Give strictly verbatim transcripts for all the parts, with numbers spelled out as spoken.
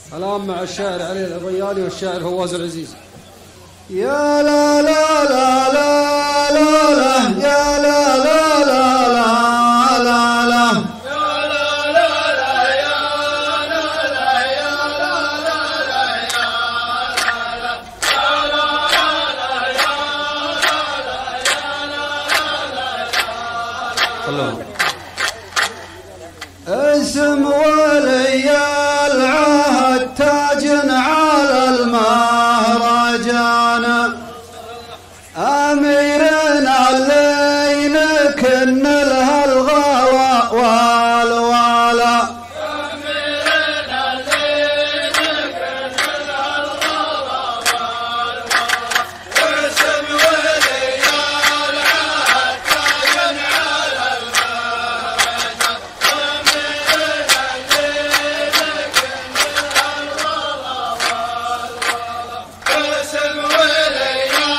الآن مع الشاعر علي الضيالي والشاعر فواز العزيز. يا لا لا لا لا لا لا يا لا لا لا لا لا لا اسم ولي العهد تاج على المهرجان أميرنا اللي نكن لها الغلا والولا أميرنا اللي نكن لها الغلا والولا اسم ولي العهد تاج على المهرجان أميرنا اللي نكن لها الغلا والولا اسم ولي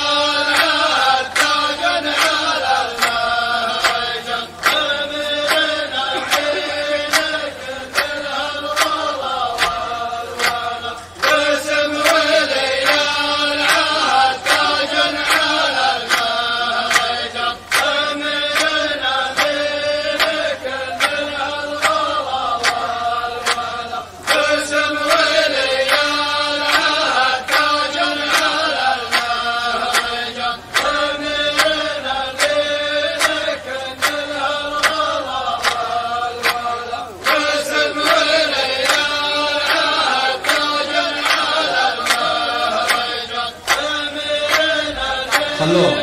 خلوه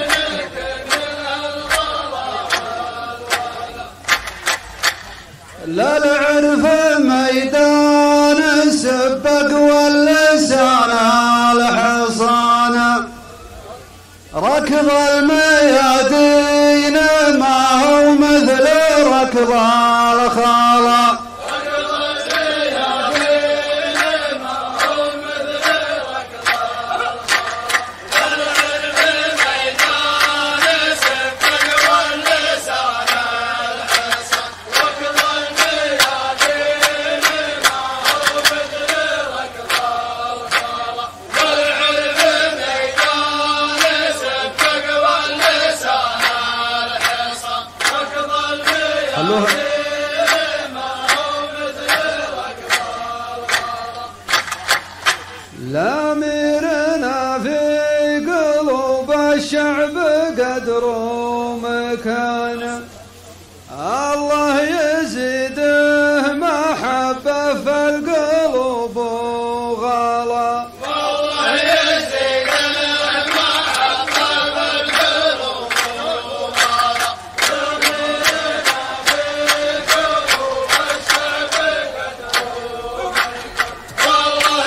لا العرف ميدان السبق واللسان الحصان ركض الميادين ما هو مثل ركض الخلا لا ميرنا في قلوب الشعب قدر ومكان الله يزيده محبة في القلوب وغلا والله يزيده محبة في القلوب وغلا ميرنا في قلوب الشعب قدر والله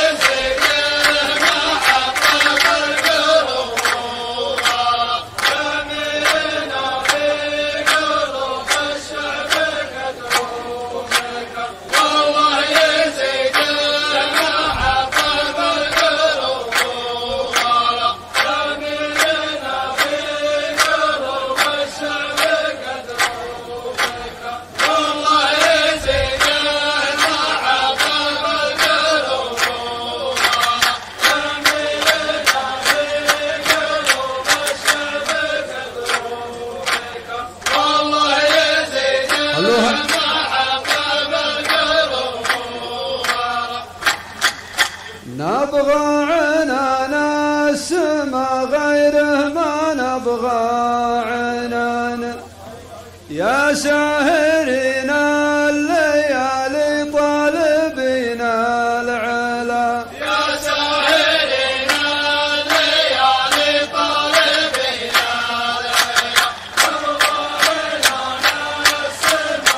نبغى عنان السما غيره ما نبغى عنان يا ساهرين الليالي طالبين العلا يا ساهرين الليالي طالبين العلا نبغى عنان السما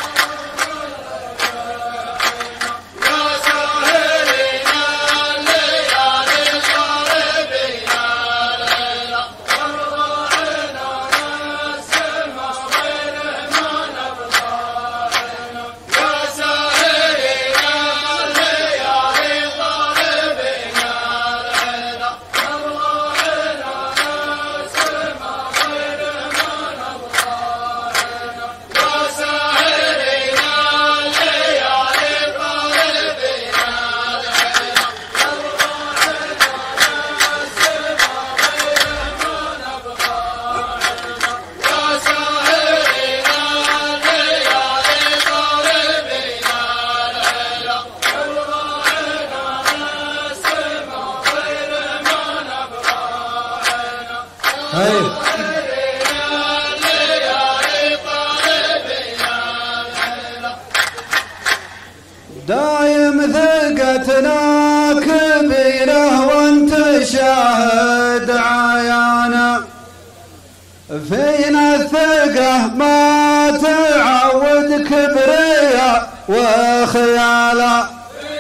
يا ساهرين غيره ما نبغى دايم ثقتنا كبيرة وانت شاهد عيانا فينا الثقة ما تعود كبرياء وخيالا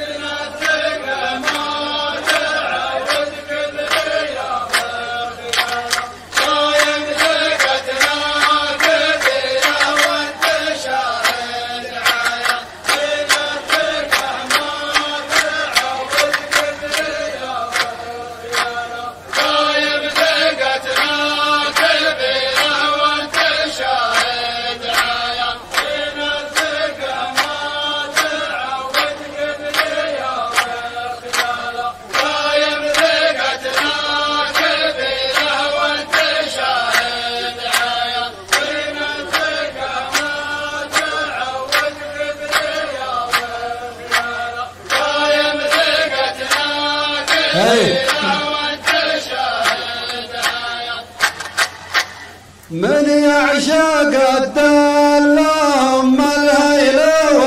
من يعشق الدل هم الهيل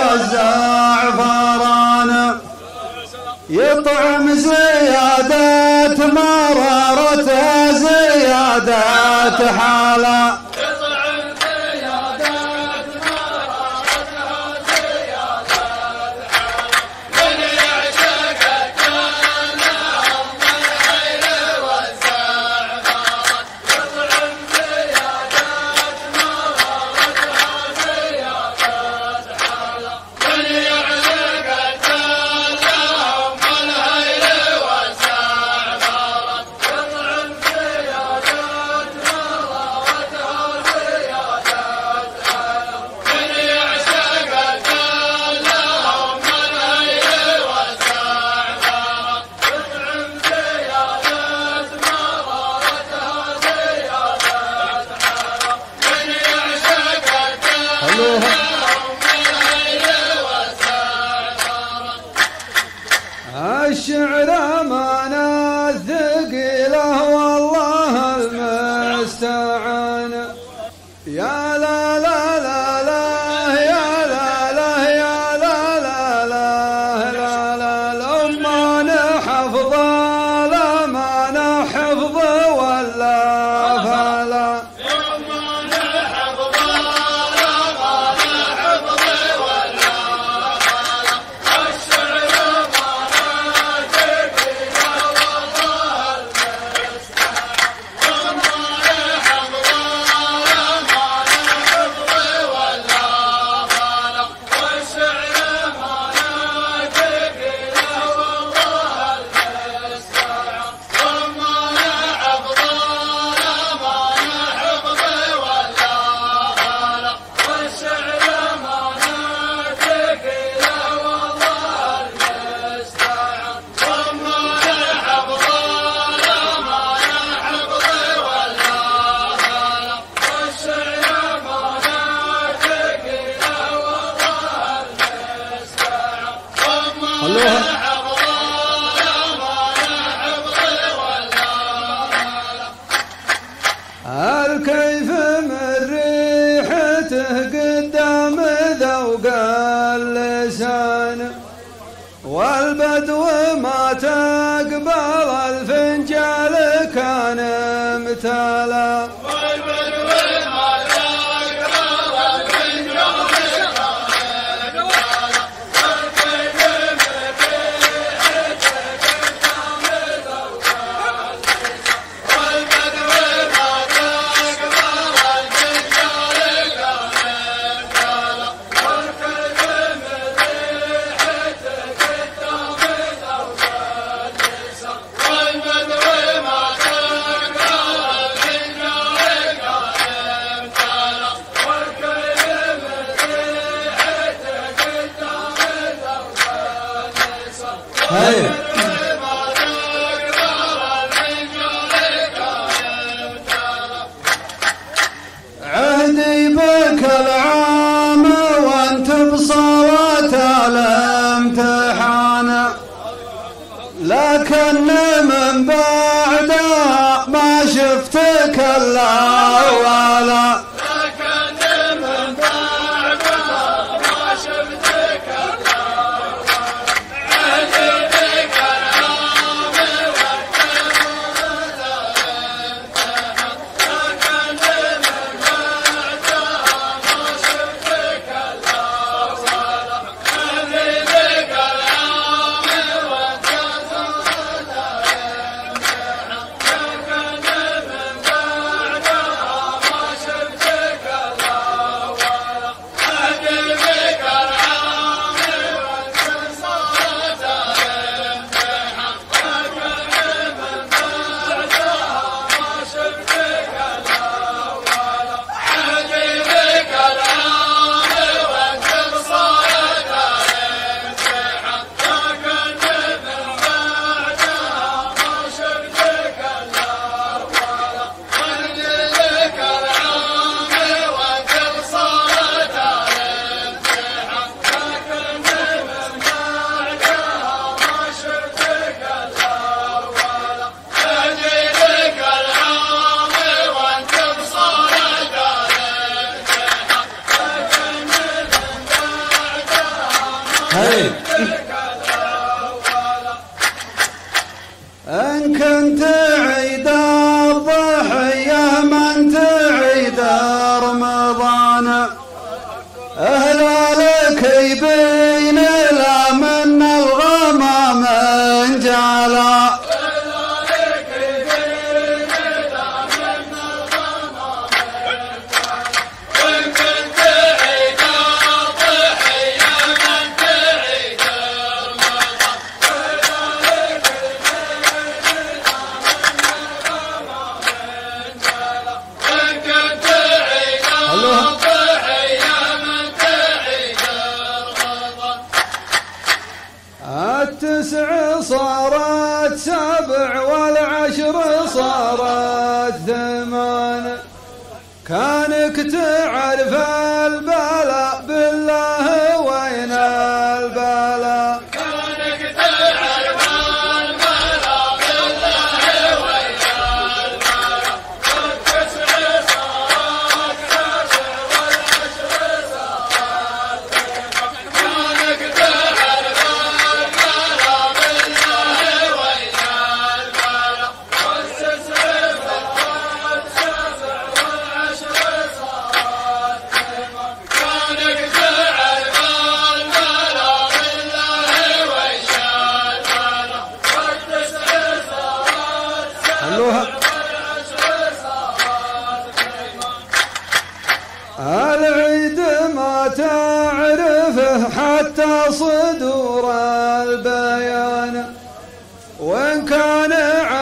والزعفران يطعم زيادات مرارتها زيادات حالا الشعر أمانة ثقيلة والله المستعان يا لا لا لا لا يا لا لا يا لا لا لا لا لا لو ما نحفظ لا ما نحفظ ولا فلا الكيف من ريحته قدام ذوق اللسان والبدو ما تقبل الفنجال كان امتلا عهدي بك العام وانت بصلاة الامتحان لكن من بعدها ما شفت شفتك الا ولا لكن من بعدها ما شفتك الا عهدي بك العام والكرم لكن من بعدها ما شفتك الا عهدي بك العام والكرم إن كنت عيد الضحية من تعيد رمضان أهلالك يبين لا من الغمام انجلى التسع صارت سبع والعشر صارت ثمان كانك تعرف البلاء بالله وين البلاء كانك تعرف البلاء بالله وين البلاء والتسع صارت سبع والعشر صارت كانك تعرف العيد ما تعرفه حتى صدور البيان وإن كان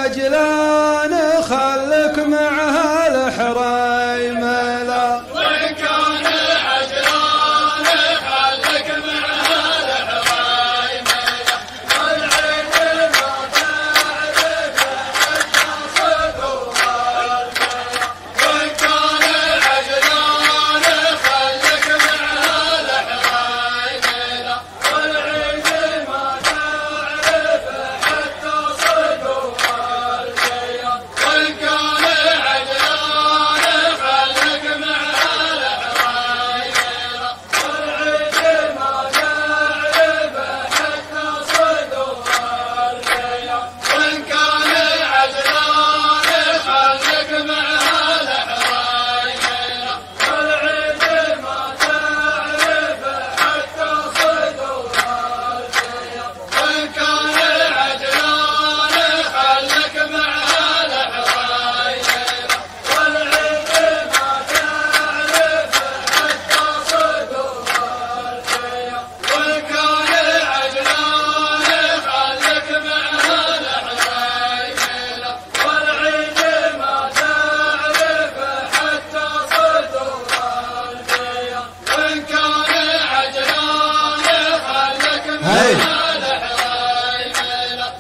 عجلان خلك معها الحريم لا وإن كان عجلان خلك معها الحريم لا العيد ما تعرفه حتى صدور البيان وإن كان عجلان خلك معها الحريم لا والعيد ما تعرفه حتى صدور البيان وإن كان عجلان خلك معها الحريم لا والعيد ما تعرفه حتى صدور البيان وإن كان عجلان خلك معها الحريم لا والعيد ما تعرفه حتى صدور البيان وإن كان عجلان خلك معها الحريم لا والعيد ما تعرفه حتى صدور البيان وإن كان عجلان خلك معها الحريم لا والعيد ما تعرفه حتى صدور البيان وإن كان عجلان خلك معها الحريم لا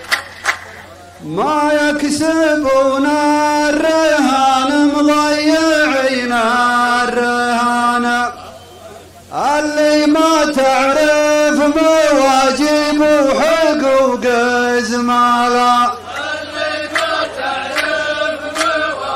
ما يكسبون الرهان مضيعين الرهان اللي ما تعرف مواجب وحقوق زمالا اللي ما تعرف مواجب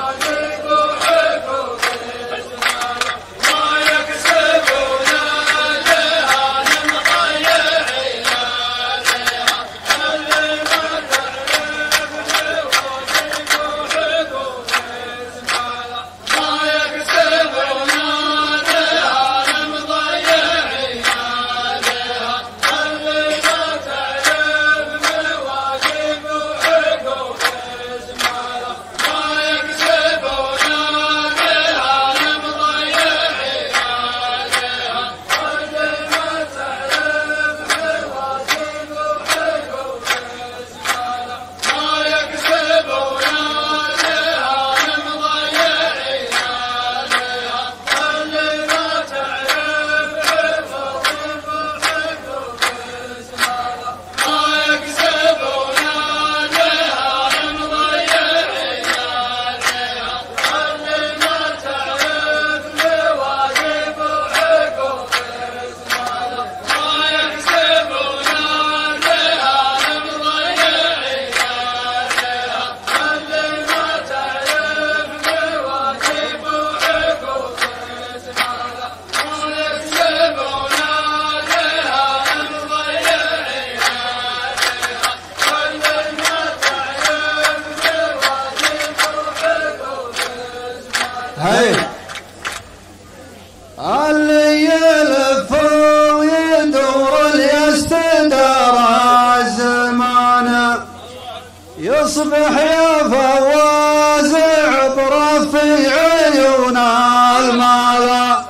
هي اللي يلف ويدور ليستدار الزمان يصبح يا فواز عبرة في عيون المالا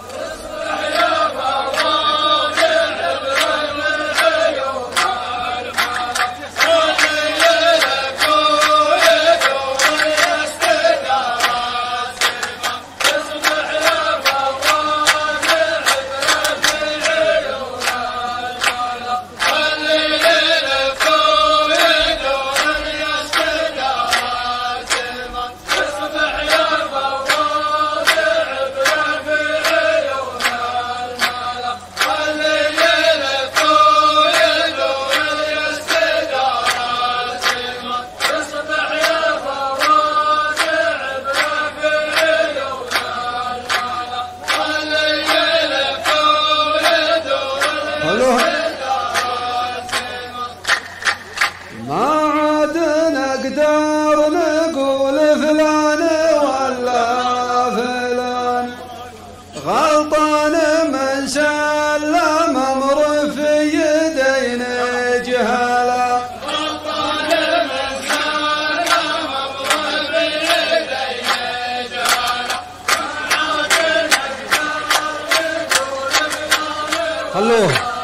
ما عاد نقدر نقول فلان ولا فلان غلطان من سلم امر في يدين جهلا غلطان من سلم امر في يدين جهلا ما عاد نقدر نقول فلان خلوه